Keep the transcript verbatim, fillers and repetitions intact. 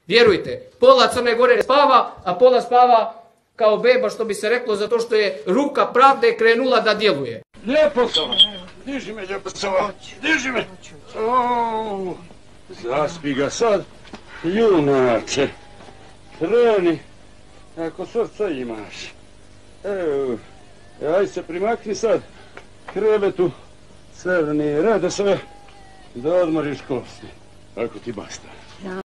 Vjerujte, pola Crne Gore ne spava, a pola spava kao beba, što bi se reklo, zato što je ruka pravde krenula da djeluje. Lijepo sam, diži me, lijepo sam, diži me. O, zaspi ga sad, junače. Kreni, ako srca imaš. Evo, aj se primakni sad krevetu, crni, rade sve, da odmoriš kosti, ako ti basta.